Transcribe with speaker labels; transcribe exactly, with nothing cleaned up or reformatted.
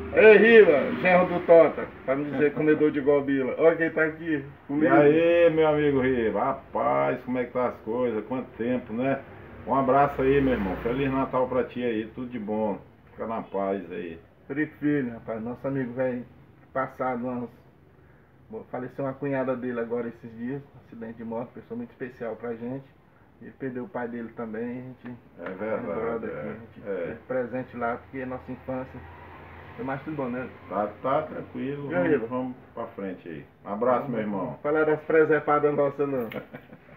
Speaker 1: Ei, Riva, genro do Tota, pra me dizer comedor de gobila. Olha quem tá aqui
Speaker 2: E aí, meu amigo Riva? Rapaz, como é que tá as coisas? Quanto tempo, né? Um abraço aí, meu irmão. Feliz Natal pra ti aí, tudo de bom. Fica na paz aí.
Speaker 1: Felipe Filho, rapaz, nosso amigo velho passado, anos. Faleceu uma cunhada dele agora esses dias, um acidente de moto, pessoa muito especial pra gente. Ele perdeu o pai dele também, a gente
Speaker 2: É verdade,
Speaker 1: aqui,
Speaker 2: é.
Speaker 1: a gente
Speaker 2: é.
Speaker 1: teve presente lá, porque é nossa infância. Foi mais tudo bom, né?
Speaker 2: Tá, tá tranquilo,
Speaker 1: E aí,
Speaker 2: vamos, vamos pra frente aí. Um abraço, meu irmão.
Speaker 1: Não falar das presepadas nossas não.